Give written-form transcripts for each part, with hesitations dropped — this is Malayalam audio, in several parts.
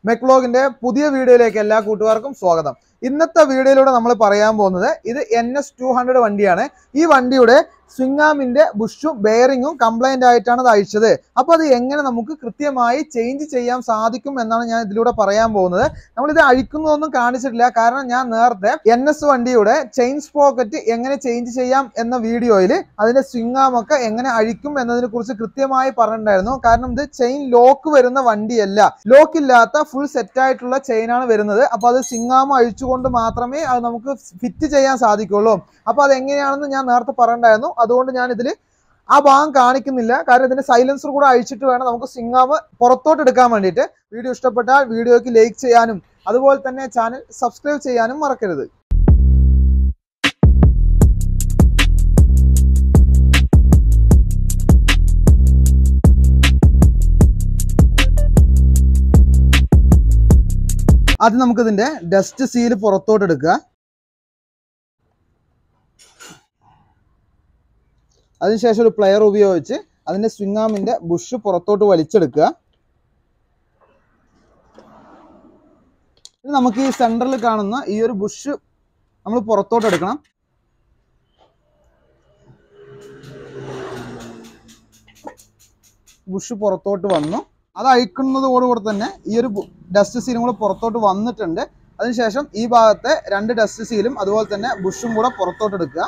മെക്ലോഗിന്റെ പുതിയ വീഡിയോയിലേക്ക് എല്ലാ കൂട്ടുകാർക്കും സ്വാഗതം. ഇന്നത്തെ വീഡിയോയിലൂടെ നമ്മൾ പറയാൻ പോകുന്നത് ഇത് NS200 വണ്ടിയാണ്. ഈ വണ്ടിയുടെ സ്വിംഗ് ആമിന്റെ ബുഷും ബെയറിങ്ങും കംപ്ലൈന്റ് ആയിട്ടാണ് അത് അഴിച്ചത്. അപ്പോൾ അത് എങ്ങനെ നമുക്ക് കൃത്യമായി ചേഞ്ച് ചെയ്യാൻ സാധിക്കും എന്നാണ് ഞാൻ ഇതിലൂടെ പറയാൻ പോകുന്നത്. നമ്മളിത് അഴിക്കുന്നതൊന്നും കാണിച്ചിട്ടില്ല, കാരണം ഞാൻ നേരത്തെ NS വണ്ടിയുടെ ചെയിൻ സ്പ്രോക്കറ്റ് എങ്ങനെ ചേഞ്ച് ചെയ്യാം എന്ന വീഡിയോയിൽ അതിന്റെ സ്വിംഗ് ആം ഒക്കെ എങ്ങനെ അഴിക്കും എന്നതിനെ കുറിച്ച് കൃത്യമായി പറഞ്ഞിട്ടുണ്ടായിരുന്നു. കാരണം ഇത് ചെയിൻ ലോക്ക് വരുന്ന വണ്ടിയല്ല, ലോക്ക് ഇല്ലാത്ത ഫുൾ സെറ്റ് ആയിട്ടുള്ള ചെയിനാണ് വരുന്നത്. അപ്പോൾ അത് സ്വിംഗ് ആം അഴിച്ചുകൊണ്ട് മാത്രമേ അത് നമുക്ക് ഫിറ്റ് ചെയ്യാൻ സാധിക്കുള്ളൂ. അപ്പോൾ അതെങ്ങനെയാണെന്ന് ഞാൻ നേരത്തെ പറഞ്ഞിട്ടുണ്ടായിരുന്നു. അതുകൊണ്ട് ഞാൻ ഇതിൽ ആ ഭാഗം കാണിക്കുന്നില്ല, കാരണം ഇതിന്റെ സൈലൻസർ കൂടെ അഴിച്ചിട്ട് വേണം നമുക്ക് സ്വിംഗ് ആം പുറത്തോട്ട് എടുക്കാൻ വേണ്ടിയിട്ട്. വീഡിയോ ഇഷ്ടപ്പെട്ടാൽ വീഡിയോയ്ക്ക് ലൈക്ക് ചെയ്യാനും അതുപോലെ തന്നെ ചാനൽ സബ്സ്ക്രൈബ് ചെയ്യാനും മറക്കരുത്. ആദ്യം നമുക്കിതിന്റെ ഡസ്റ്റ് സീൽ പുറത്തോട്ട് എടുക്കുക. അതിനുശേഷം ഒരു പ്ലെയർ ഉപയോഗിച്ച് അതിന്റെ സ്വിംഗ് ആമിന്റെ ബുഷ് പുറത്തോട്ട് വലിച്ചെടുക്കുക. നമുക്ക് ഈ സെന്ററിൽ കാണുന്ന ഈ ഒരു ബുഷ് നമ്മൾ പുറത്തോട്ട് എടുക്കണം. ബുഷ് പുറത്തോട്ട് വന്നു. അത് അഴിക്കുന്നതോടുകൂടെ തന്നെ ഈ ഒരു ഡസ്റ്റ് സീലും കൂടെ പുറത്തോട്ട് വന്നിട്ടുണ്ട്. അതിനുശേഷം ഈ ഭാഗത്തെ രണ്ട് ഡസ്റ്റ് സീലും അതുപോലെ തന്നെ ബുഷും കൂടെ പുറത്തോട്ട് എടുക്കുക.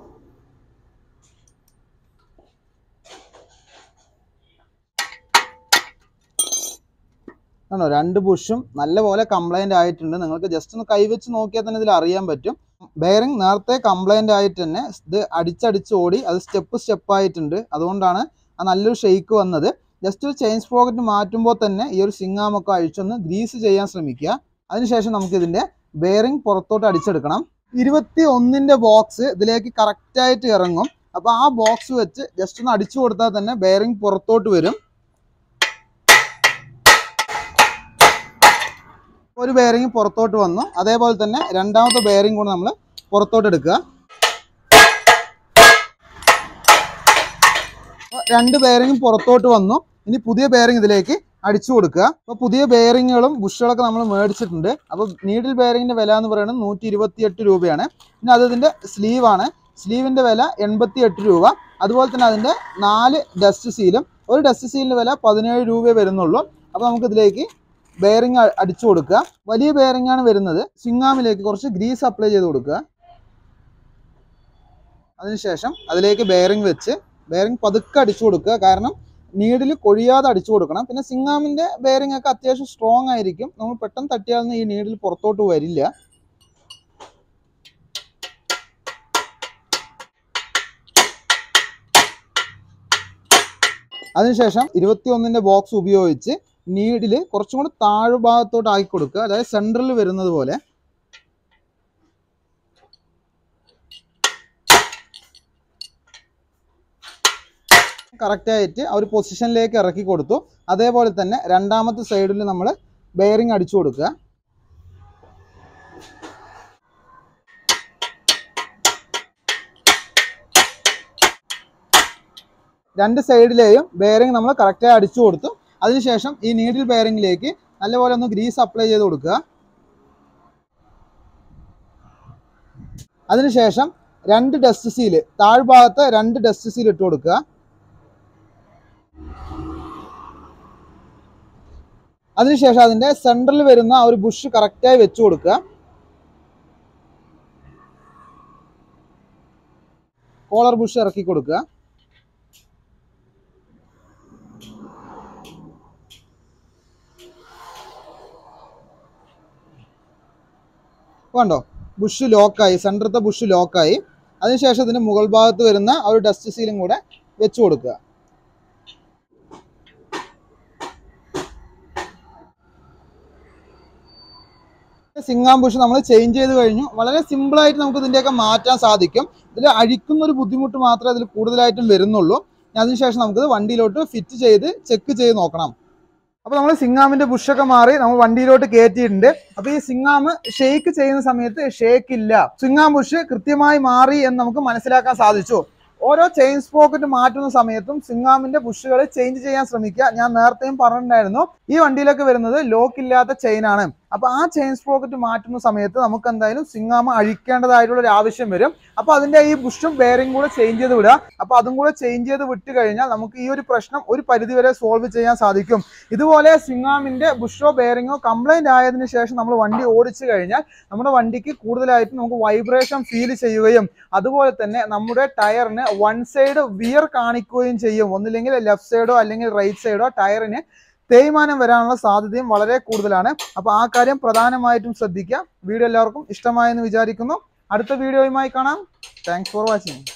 ആണോ, രണ്ട് ബുഷും നല്ലപോലെ കംപ്ലൈന്റ് ആയിട്ടുണ്ട്. നിങ്ങൾക്ക് ജസ്റ്റ് ഒന്ന് കൈവച്ച് നോക്കിയാൽ തന്നെ ഇതിൽ അറിയാൻ പറ്റും. ബെയറിംഗ് നേരത്തെ കംപ്ലൈന്റ് ആയിട്ട് തന്നെ ഇത് അടിച്ചടിച്ച് ഓടി അത് സ്റ്റെപ്പ് ആയിട്ടുണ്ട്. അതുകൊണ്ടാണ് ആ നല്ലൊരു ഷെയ്ക്ക് വന്നത്. ജസ്റ്റ് ഒരു ചെയിൻ സ്പ്രോക്കറ്റ് മാറ്റുമ്പോൾ തന്നെ ഈ ഒരു സ്വിംഗ് ആം ഒക്കെ അഴിച്ചൊന്ന് ഗ്രീസ് ചെയ്യാൻ ശ്രമിക്കുക. അതിനുശേഷം നമുക്ക് ഇതിന്റെ ബെയറിംഗ് പുറത്തോട്ട് അടിച്ചെടുക്കണം. 21ന്റെ ബോക്സ് ഇതിലേക്ക് കറക്റ്റായിട്ട് ഇറങ്ങും. അപ്പോൾ ആ ബോക്സ് വെച്ച് ജസ്റ്റ് ഒന്ന് അടിച്ചു കൊടുത്താൽ തന്നെ ബെയറിംഗ് പുറത്തോട്ട് വരും. ഒരു ബെയറിംഗ് പുറത്തോട്ട് വന്നു. അതേപോലെ തന്നെ രണ്ടാമത്തെ ബെയറിംഗ് കൂടെ നമ്മൾ പുറത്തോട്ട് എടുക്കുക. രണ്ട് ബെയറിംഗ് പുറത്തോട്ട് വന്നു. ഇനി പുതിയ ബെയറിംഗ് ഇതിലേക്ക് അടിച്ചു കൊടുക്കുക. അപ്പോൾ പുതിയ ബെയറിങ്ങുകളും ബുഷുകളൊക്കെ നമ്മൾ മേടിച്ചിട്ടുണ്ട്. അപ്പോൾ നീഡിൽ ബെയറിങ്ങിന്റെ വില എന്ന് പറയുന്നത് 128 രൂപയാണ്. പിന്നെ അത് ഇതിന്റെ സ്ലീവാണ്. സ്ലീവിന്റെ വില 88 രൂപ. അതുപോലെ തന്നെ അതിന്റെ 4 ഡസ്റ്റ് സീലും, ഒരു ഡസ്റ്റ് സീലിന്റെ വില 17 രൂപയെ വരുന്നുള്ളൂ. അപ്പോൾ നമുക്ക് ഇതിലേക്ക് ബെയറിംഗ് അടിച്ചു കൊടുക്കുക. വലിയ ബെയറിംഗ് ആണ് വരുന്നത്. സ്വിംഗ് ആമിലേക്ക് കുറച്ച് ഗ്രീസ് അപ്ലൈ ചെയ്ത് കൊടുക്കുക. അതിനുശേഷം അതിലേക്ക് ബെയറിംഗ് വെച്ച് ബെയറിംഗ് പതുക്കെ അടിച്ചു കൊടുക്കുക. കാരണം നീഡിൽ കൊഴിയാതെ അടിച്ചു കൊടുക്കണം. പിന്നെ സ്വിംഗ് ആമിന്റെ ബെയറിംഗ് ഒക്കെ അത്യാവശ്യം സ്ട്രോങ് ആയിരിക്കും. നമ്മൾ പെട്ടെന്ന് തട്ടിയാലൊന്നും ഈ നീഡിൽ പുറത്തോട്ട് വരില്ല. അതിനുശേഷം 21ന്റെ ബോക്സ് ഉപയോഗിച്ച് നീഡിൽ കുറച്ചും കൂടി താഴ്ഭാഗത്തോട്ട് ആക്കി കൊടുക്കുക. അതായത് സെൻട്രലിൽ വരുന്നത് പോലെ. കറക്റ്റായിട്ട് ആ ഒരു പൊസിഷനിലേക്ക് ഇറക്കി കൊടുത്തു. അതേപോലെ തന്നെ രണ്ടാമത്തെ സൈഡിൽ നമ്മൾ ബെയറിംഗ് അടിച്ചു കൊടുക്കുക. രണ്ട് സൈഡിലെയും ബെയറിംഗ് നമ്മൾ കറക്റ്റായി അടിച്ചു കൊടുത്തു. അതിനുശേഷം ഈ നീഡിൽ ബെയറിംഗിലേക്ക് നല്ലപോലെ ഒന്ന് ഗ്രീസ് അപ്ലൈ ചെയ്ത് കൊടുക്കുക. അതിനുശേഷം രണ്ട് ഡസ്റ്റ് സീല്, താഴ്ഭാഗത്ത് രണ്ട് ഡസ്റ്റ് സീൽ ഇട്ട് കൊടുക്കുക. അതിനുശേഷം അതിന്റെ സെൻട്രലിൽ വരുന്ന ആ ഒരു ബുഷ് കറക്റ്റായി വെച്ചു കൊടുക്കുക. കോളർ ബുഷ് ഇറക്കി കൊടുക്കുക. കണ്ടോ, ബുഷ് ലോക്കായി, സെൻറ്ററത്തെ ബുഷ് ലോക്കായി. അതിനുശേഷം ഇതിന്റെ മുകൾ ഭാഗത്ത് വരുന്ന ആ ഒരു ഡസ്റ്റ് സീലും കൂടെ വെച്ചു കൊടുക്കുക. സ്വിംഗ് ആം ബുഷ് നമ്മൾ ചേഞ്ച് ചെയ്ത് കഴിഞ്ഞു. വളരെ സിമ്പിളായിട്ട് നമുക്ക് ഇതിൻ്റെയൊക്കെ മാറ്റാൻ സാധിക്കും. ഇതിൽ അഴിക്കുന്ന ഒരു ബുദ്ധിമുട്ട് മാത്രമേ അതിൽ കൂടുതലായിട്ടും വരുന്നുള്ളൂ. അതിനുശേഷം നമുക്കിത് വണ്ടിയിലോട്ട് ഫിറ്റ് ചെയ്ത് ചെക്ക് ചെയ്ത് നോക്കണം. അപ്പോൾ നമ്മൾ സ്വിംഗ് ആമിന്റെ ബുഷൊക്കെ മാറി നമ്മൾ വണ്ടിയിലോട്ട് കയറ്റിയിട്ടുണ്ട്. അപ്പോൾ ഈ സ്വിംഗ് ആം ഷേക്ക് ചെയ്യുന്ന സമയത്ത് ഷേക്ക് ഇല്ല. സ്വിംഗ് ആം ബുഷ് കൃത്യമായി മാറി എന്ന് നമുക്ക് മനസ്സിലാക്കാൻ സാധിച്ചു. ഓരോ ചെയിൻ സ്പ്രോക്കറ്റ് മാറ്റുന്ന സമയത്തും സ്വിംഗാമിന്റെ ബുഷുകൾ ചേഞ്ച് ചെയ്യാൻ ശ്രമിക്കുക. ഞാൻ നേരത്തെയും പറഞ്ഞിട്ടുണ്ടായിരുന്നു ഈ വണ്ടിയിലൊക്കെ വരുന്നത് ലോക്ക് ഇല്ലാത്ത ചെയിൻ ആണ്. അപ്പൊ ആ ചെയിൻ സ്പ്രോക്കറ്റ് മാറ്റുന്ന സമയത്ത് നമുക്ക് എന്തായാലും സ്വിംഗാം അഴിക്കേണ്ടതായിട്ടുള്ള ഒരു ആവശ്യം വരും. അപ്പൊ അതിന്റെ ഈ ബുഷും ബെയറിംഗ് കൂടെ ചേഞ്ച് ചെയ്ത് വിടുക. അപ്പൊ അതും കൂടെ ചേഞ്ച് ചെയ്ത് വിട്ട് കഴിഞ്ഞാൽ നമുക്ക് ഈ ഒരു പ്രശ്നം ഒരു പരിധിവരെ സോൾവ് ചെയ്യാൻ സാധിക്കും. ഇതുപോലെ സ്വിംഗാമിന്റെ ബുഷോ ബെയറിംഗോ കംപ്ലൈന്റ് ആയതിനു ശേഷം നമ്മൾ വണ്ടി ഓടിച്ചു കഴിഞ്ഞാൽ നമ്മുടെ വണ്ടിക്ക് കൂടുതലായിട്ട് നമുക്ക് വൈബ്രേഷൻ ഫീൽ ചെയ്യുകയും അതുപോലെ തന്നെ നമ്മുടെ ടയറിന് വൺ സൈഡ് വിയർ കാണിക്കുകയും ചെയ്യും. ഒന്നില്ലെങ്കിൽ ലെഫ്റ്റ് സൈഡോ അല്ലെങ്കിൽ റൈറ്റ് സൈഡോ ടയറിന് തേയ്മാനം വരാനുള്ള സാധ്യതയും വളരെ കൂടുതലാണ്. അപ്പോൾ ആ കാര്യം പ്രധാനമായിട്ടും ശ്രദ്ധിക്കുക. വീഡിയോ എല്ലാവർക്കും ഇഷ്ടമായെന്ന് വിചാരിക്കുന്നു. അടുത്ത വീഡിയോയുമായി കാണാം. Thanks for watching.